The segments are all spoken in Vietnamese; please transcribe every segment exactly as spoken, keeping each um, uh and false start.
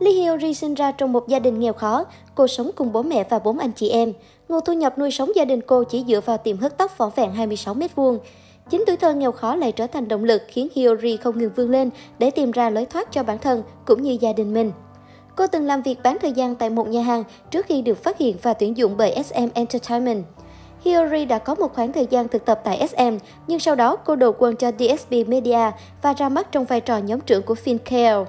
Lee Hyori sinh ra trong một gia đình nghèo khó. Cô sống cùng bố mẹ và bốn anh chị em. Nguồn thu nhập nuôi sống gia đình cô chỉ dựa vào tiệm hớt tóc vỏn vẹn hai mươi sáu mét vuông. Chính tuổi thơ nghèo khó lại trở thành động lực khiến Hyori không ngừng vươn lên để tìm ra lối thoát cho bản thân cũng như gia đình mình. Cô từng làm việc bán thời gian tại một nhà hàng trước khi được phát hiện và tuyển dụng bởi ét em Entertainment. Hyori đã có một khoảng thời gian thực tập tại ét em, nhưng sau đó cô đầu quân cho đê ét bê Media và ra mắt trong vai trò nhóm trưởng của Fincare.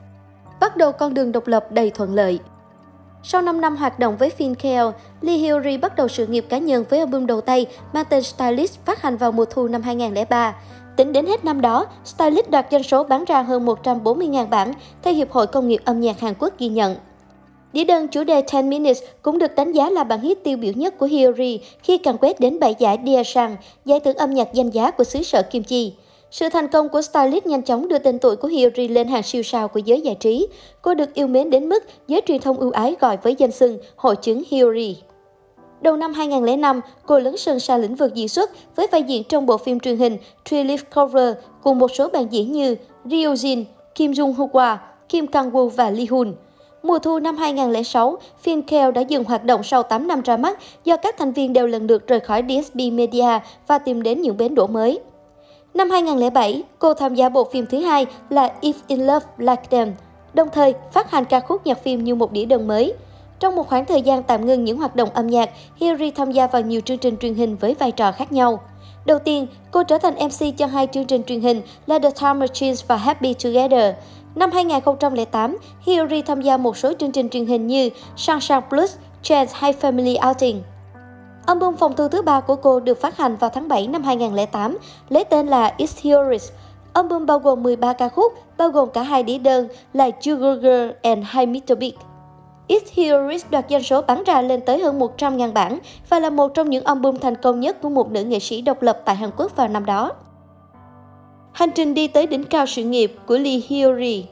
Bắt đầu con đường độc lập đầy thuận lợi. Sau năm năm hoạt động với Fincare, Lee Hyori bắt đầu sự nghiệp cá nhân với album đầu tay mang tên Stylist phát hành vào mùa thu năm hai nghìn không trăm lẻ ba. Tính đến hết năm đó, Stylist đạt doanh số bán ra hơn một trăm bốn mươi nghìn bản, theo Hiệp hội Công nghiệp âm nhạc Hàn Quốc ghi nhận. Đĩa đơn chủ đề ten minutes cũng được đánh giá là bản hit tiêu biểu nhất của Hyori khi càng quét đến bảy giải Daesan, giải thưởng âm nhạc danh giá của xứ sở Kim Chi. Sự thành công của Stylist nhanh chóng đưa tên tuổi của Hyori lên hàng siêu sao của giới giải trí. Cô được yêu mến đến mức giới truyền thông ưu ái gọi với danh xưng hội chứng Hyori. Đầu năm hai nghìn không trăm lẻ năm, cô lấn sân sang lĩnh vực diễn xuất với vai diễn trong bộ phim truyền hình Three Leaf Clover cùng một số bạn diễn như Ryo Jin, Kim Jung Hwa, Kim Kang Woo và Lee Hun. Mùa thu năm hai nghìn không trăm lẻ sáu, Fincare đã dừng hoạt động sau tám năm ra mắt do các thành viên đều lần lượt rời khỏi đê ét bê Media và tìm đến những bến đỗ mới. Năm hai nghìn không trăm lẻ bảy, cô tham gia bộ phim thứ hai là If in Love Like Them, đồng thời phát hành ca khúc nhạc phim như một đĩa đơn mới. Trong một khoảng thời gian tạm ngưng những hoạt động âm nhạc, Hyori tham gia vào nhiều chương trình truyền hình với vai trò khác nhau. Đầu tiên, cô trở thành em xê cho hai chương trình truyền hình là The Time Machine và Happy Together. Năm hai nghìn không trăm lẻ tám, Hyori tham gia một số chương trình truyền hình như Sunshine Plus, Chance hay Family Outing. Album phòng thu thứ ba của cô được phát hành vào tháng bảy năm hai nghìn không trăm lẻ tám, lấy tên là It's Hyoris. Album bao gồm mười ba ca khúc, bao gồm cả hai đĩa đơn là Sugar Girl and Hi mít-tơ Big. It's Hyoris đoạt doanh số bán ra lên tới hơn một trăm nghìn bản và là một trong những album thành công nhất của một nữ nghệ sĩ độc lập tại Hàn Quốc vào năm đó. Hành trình đi tới đỉnh cao sự nghiệp của Lee Hyori.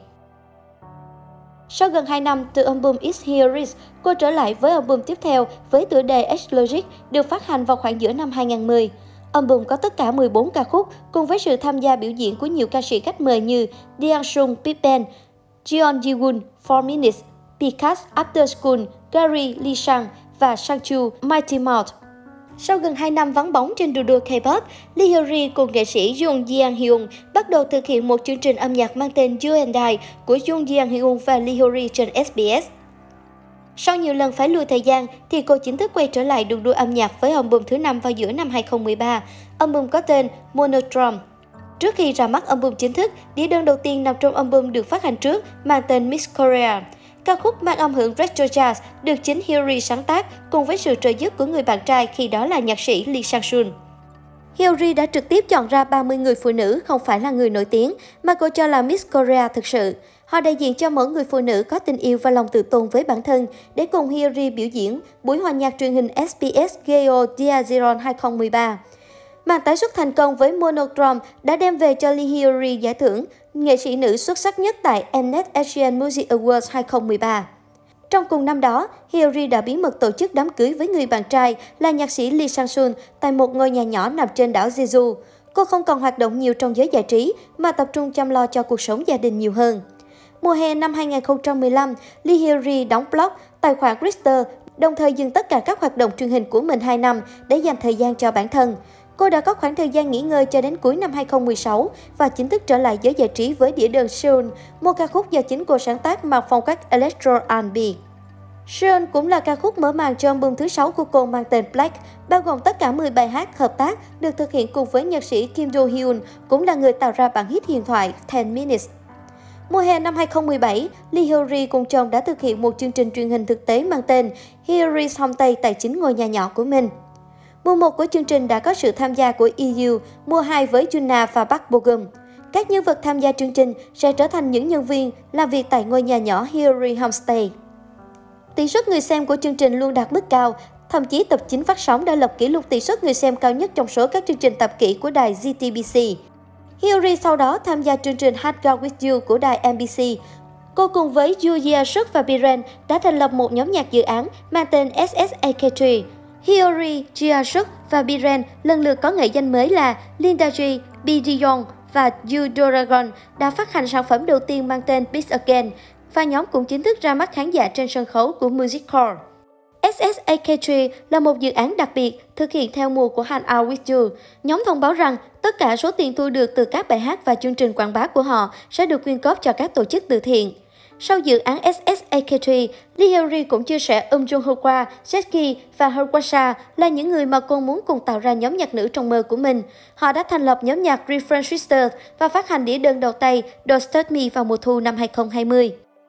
Sau gần hai năm từ album It's Hyoris, cô trở lại với album tiếp theo với tựa đề X-Logic được phát hành vào khoảng giữa năm hai nghìn không trăm mười. Album có tất cả mười bốn ca khúc cùng với sự tham gia biểu diễn của nhiều ca sĩ khách mời như Dean Sung, Big Bang, Jeon Ji-woon, four minutes, Picas, After School, Gary, Lee Sang và Sangchu, Mighty Mouse. Sau gần hai năm vắng bóng trên đường đua K-pop, Lee Hyori cùng nghệ sĩ Jung Jeang Hyun bắt đầu thực hiện một chương trình âm nhạc mang tên You and I của Jung Jeang Hyun và Lee Hyori trên ét bê ét. Sau nhiều lần phải lùi thời gian, thì cô chính thức quay trở lại đường đua âm nhạc với album thứ năm vào giữa năm hai nghìn không trăm mười ba, album có tên Monotone. Trước khi ra mắt album chính thức, đĩa đơn đầu tiên nằm trong album được phát hành trước mang tên Miss Korea. Ca khúc mang âm hưởng retro jazz được chính Hyori sáng tác cùng với sự trợ giúp của người bạn trai khi đó là nhạc sĩ Lee Sang-sun. Hyori đã trực tiếp chọn ra ba mươi người phụ nữ không phải là người nổi tiếng mà cô cho là Miss Korea thực sự. Họ đại diện cho mỗi người phụ nữ có tình yêu và lòng tự tôn với bản thân để cùng Hyori biểu diễn buổi hòa nhạc truyền hình ét bê ét Geo Diazeron hai nghìn không trăm mười ba. Màn tái xuất thành công với Monotone đã đem về cho Lee Hyori giải thưởng nghệ sĩ nữ xuất sắc nhất tại Mnet Asian Music Awards hai nghìn không trăm mười ba. Trong cùng năm đó, Hyori đã bí mật tổ chức đám cưới với người bạn trai là nhạc sĩ Lee Sang-sun tại một ngôi nhà nhỏ nằm trên đảo Jeju. Cô không còn hoạt động nhiều trong giới giải trí mà tập trung chăm lo cho cuộc sống gia đình nhiều hơn. Mùa hè năm hai nghìn không trăm mười lăm, Lee Hyori đóng blog tài khoản Twitter, đồng thời dừng tất cả các hoạt động truyền hình của mình hai năm để dành thời gian cho bản thân. Cô đã có khoảng thời gian nghỉ ngơi cho đến cuối năm hai nghìn không trăm mười sáu và chính thức trở lại giới giải trí với đĩa đơn Seoul, một ca khúc do chính cô sáng tác mang phong cách electro R and B. Seoul cũng là ca khúc mở màn cho album thứ sáu của cô mang tên Black, bao gồm tất cả mười bài hát hợp tác được thực hiện cùng với nhạc sĩ Kim Do Hyun, cũng là người tạo ra bản hit huyền thoại ten minutes. Mùa hè năm hai nghìn không trăm mười bảy, Lee Hyori cùng chồng đã thực hiện một chương trình truyền hình thực tế mang tên Hyori's Homestay tại chính ngôi nhà nhỏ của mình. Mùa một của chương trình đã có sự tham gia của e u, mùa hai với Juna và Park Bo Gum. Các nhân vật tham gia chương trình sẽ trở thành những nhân viên làm việc tại ngôi nhà nhỏ Hyori Homestay. Tỷ suất người xem của chương trình luôn đạt mức cao, thậm chí tập chín phát sóng đã lập kỷ lục tỷ suất người xem cao nhất trong số các chương trình tập kỷ của đài giê tê bê xê. Hyori sau đó tham gia chương trình Hot Girl With You của đài em bê xê. Cô cùng với Yoo Jae-suk và Biren đã thành lập một nhóm nhạc dự án mang tên ét ét a ca ba. Hyori, Jae-suk và Biren lần lượt có nghệ danh mới là Linda G, B. Dion và Yu Doragon đã phát hành sản phẩm đầu tiên mang tên Peace Again và nhóm cũng chính thức ra mắt khán giả trên sân khấu của Music Core. ét ét a ca ba là một dự án đặc biệt thực hiện theo mùa của Hang Out With You. Nhóm thông báo rằng tất cả số tiền thu được từ các bài hát và chương trình quảng bá của họ sẽ được quyên góp cho các tổ chức từ thiện. Sau dự án ét ét a ca ba, Lee Hyori cũng chia sẻ Um Jung Hwa, Jetki và Hwasa là những người mà cô muốn cùng tạo ra nhóm nhạc nữ trong mơ của mình. Họ đã thành lập nhóm nhạc Refrain Sisters và phát hành đĩa đơn đầu tay Don't Start Me vào mùa thu năm hai không hai không.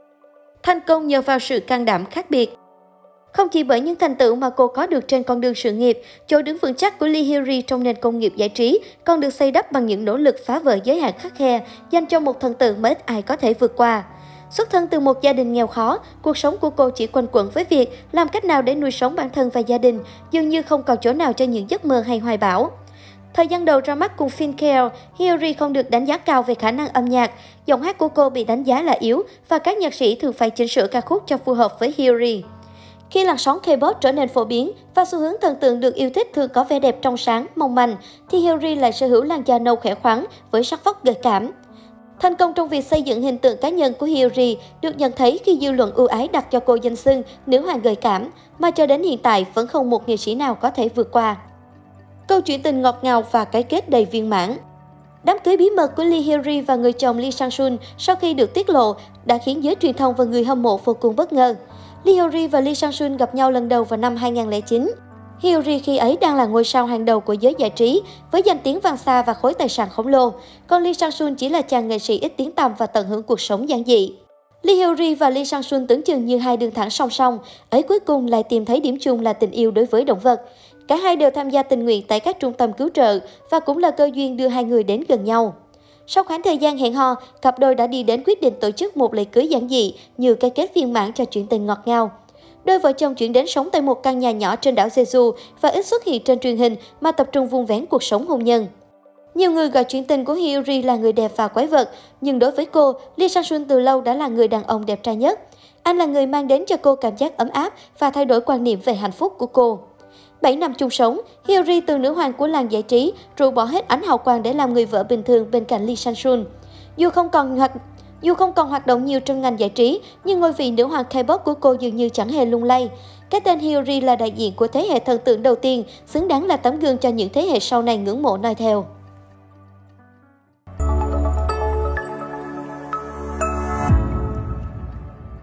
Thành công nhờ vào sự can đảm khác biệt. Không chỉ bởi những thành tựu mà cô có được trên con đường sự nghiệp, chỗ đứng vững chắc của Lee Hyori trong nền công nghiệp giải trí còn được xây đắp bằng những nỗ lực phá vỡ giới hạn khắt khe dành cho một thần tượng mà ít ai có thể vượt qua. Xuất thân từ một gia đình nghèo khó, cuộc sống của cô chỉ quanh quẩn với việc làm cách nào để nuôi sống bản thân và gia đình, dường như không còn chỗ nào cho những giấc mơ hay hoài bão. Thời gian đầu ra mắt cùng Fincare, Hyori không được đánh giá cao về khả năng âm nhạc. Giọng hát của cô bị đánh giá là yếu và các nhạc sĩ thường phải chỉnh sửa ca khúc cho phù hợp với Hyori. Khi làn sóng K-pop trở nên phổ biến và xu hướng thần tượng được yêu thích thường có vẻ đẹp trong sáng, mong manh, thì Hyori lại sở hữu làn da nâu khỏe khoắn với sắc vóc gợi cảm. Thành công trong việc xây dựng hình tượng cá nhân của Hyori được nhận thấy khi dư luận ưu ái đặt cho cô danh xưng nữ hoàng gợi cảm, mà cho đến hiện tại vẫn không một nghệ sĩ nào có thể vượt qua. Câu chuyện tình ngọt ngào và cái kết đầy viên mãn. Đám cưới bí mật của Lee Hyori và người chồng Lee Sang-sun sau khi được tiết lộ đã khiến giới truyền thông và người hâm mộ vô cùng bất ngờ. Lee Hyori và Lee Sang-sun gặp nhau lần đầu vào năm hai không không chín. Hyori khi ấy đang là ngôi sao hàng đầu của giới giải trí với danh tiếng vang xa và khối tài sản khổng lồ, còn Lee Sang-sun chỉ là chàng nghệ sĩ ít tiếng tăm và tận hưởng cuộc sống giản dị. Lee Hyori và Lee Sang-sun tưởng chừng như hai đường thẳng song song, ấy cuối cùng lại tìm thấy điểm chung là tình yêu đối với động vật. Cả hai đều tham gia tình nguyện tại các trung tâm cứu trợ và cũng là cơ duyên đưa hai người đến gần nhau. Sau khoảng thời gian hẹn hò, cặp đôi đã đi đến quyết định tổ chức một lễ cưới giản dị như cái kết viên mãn cho chuyện tình ngọt ngào. Đôi vợ chồng chuyển đến sống tại một căn nhà nhỏ trên đảo Jeju và ít xuất hiện trên truyền hình mà tập trung vun vén cuộc sống hôn nhân. Nhiều người gọi chuyện tình của Hyori là người đẹp và quái vật, nhưng đối với cô, Lee Sang-sun từ lâu đã là người đàn ông đẹp trai nhất. Anh là người mang đến cho cô cảm giác ấm áp và thay đổi quan niệm về hạnh phúc của cô. bảy năm chung sống, Hyori từ nữ hoàng của làng giải trí rồi bỏ hết ánh hào quang để làm người vợ bình thường bên cạnh Lee Sang-sun. Dù không còn hoạt Dù không còn hoạt động nhiều trong ngành giải trí, nhưng ngôi vị nữ hoàng K-pop của cô dường như chẳng hề lung lay. Cái tên Hyori là đại diện của thế hệ thần tượng đầu tiên, xứng đáng là tấm gương cho những thế hệ sau này ngưỡng mộ noi theo.